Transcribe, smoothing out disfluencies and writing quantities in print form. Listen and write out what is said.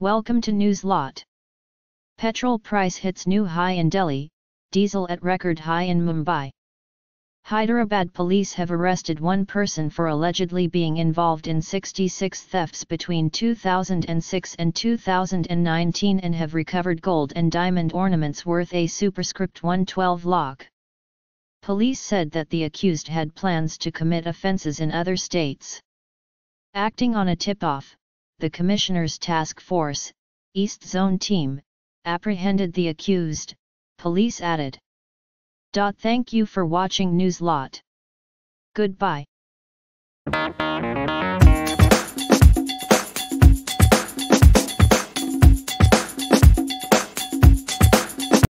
Welcome to Newslot. Petrol price hits new high in Delhi, diesel at record high in Mumbai. Hyderabad police have arrested one person for allegedly being involved in 66 thefts between 2006 and 2019 and have recovered gold and diamond ornaments worth a superscript 112 lakh. Police said that the accused had plans to commit offences in other states. Acting on a tip-off, the Commissioner's Task Force, East Zone team, apprehended the accused, police added. Thank you for watching Newslot. Goodbye.